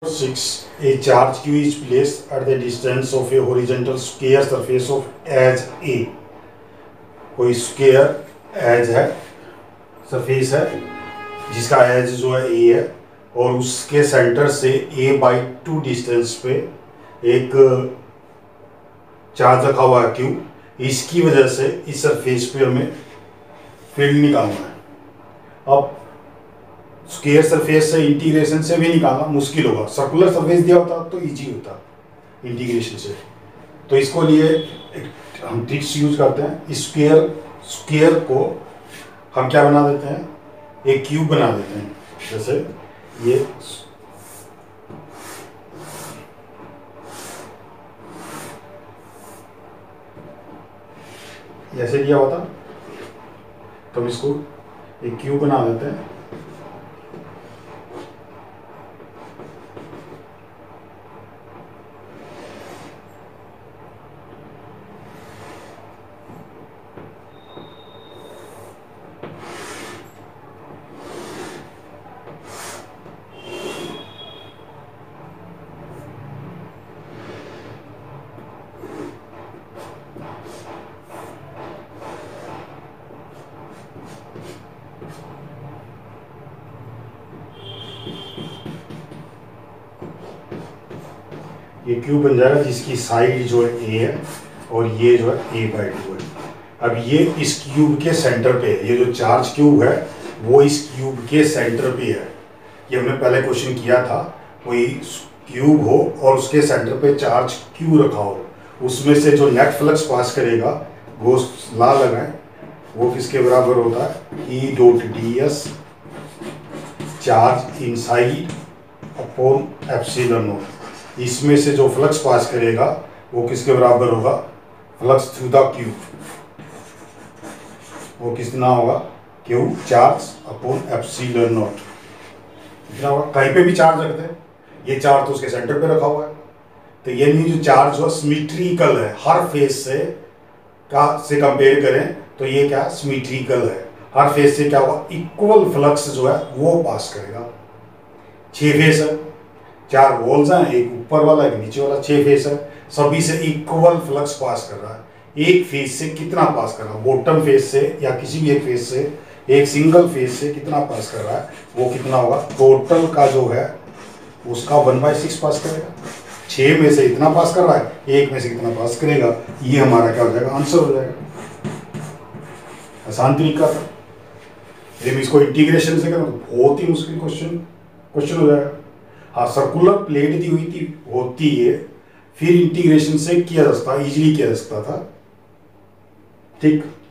6. A charge q is placed at the distance of a horizontal square surface of edge A. कोई square edge है, surface है जिसका as जो है ए है और उसके सेंटर से a/2 डिस्टेंस पे एक चार्ज रखा हुआ है क्यू। इसकी वजह से इस सरफेस पे हमें फील्ड निकालना है। अब स्क्वायर सरफेस से इंटीग्रेशन से भी निकालना मुश्किल होगा, सर्कुलर सरफेस दिया होता तो इजी होता इंटीग्रेशन से। तो इसको लिए हम ट्रिक्स यूज करते हैं। स्क्वायर को हम क्या बना देते हैं, एक क्यूब बना देते हैं। जैसे ये ऐसे दिया होता तो हम इसको एक क्यूब बना देते हैं। ये क्यूब बन जाएगा जिसकी साइड जो है ए है और ये जो है a/2 है। अब ये इस क्यूब के सेंटर पे है, ये जो चार्ज क्यूब है वो इस क्यूब के सेंटर पे है। ये हमने पहले क्वेश्चन किया था, कोई क्यूब हो और उसके सेंटर पे चार्ज क्यू रखा हो, उसमें से जो नेट फ्लक्स पास करेगा वो ला लगाए, वो किसके बराबर होता है, E.ds charge inside upon epsilon naught. इसमें से जो फ्लक्स पास करेगा वो किसके बराबर होगा, फ्लक्स थ्रू द क्यूब, वो कितना होगा, Q charge upon epsilon naught. कितना होगा, कहीं पे भी चार्ज रखते हैं, ये चार्ज तो उसके सेंटर पे रखा हुआ है, तो ये नहीं जो चार्ज हो सिमेट्रिकल है, हर फेस से कंपेयर करें तो ये क्या सिमेट्रिकल है, हर फेस से क्या होगा, इक्वल फ्लक्स जो है वो पास करेगा। 6 फेस है, 4 वॉल्स हैं, एक ऊपर वाला एक नीचे वाला, 6 फेस है, सभी से इक्वल फ्लक्स पास कर रहा है। एक फेस से कितना पास कर रहा है, बॉटम फेस से या किसी भी एक फेस से, एक सिंगल फेस से कितना पास कर रहा है, वो कितना होगा, टोटल का जो है उसका 1/6 पास करेगा। 6 में से इतना पास कर रहा है, 1 में से कितना पास करेगा, ये हमारा क्या हो जाएगा, आंसर हो जाएगा। आसान तरीका था। यदि इसको इंटीग्रेशन से करें तो बहुत ही मुश्किल क्वेश्चन हो जाएगा। हाँ, सर्कुलर प्लेट दी हुई थी होती है, फिर इंटीग्रेशन से किया जा सकता, इजीली किया जा सकता था। ठीक।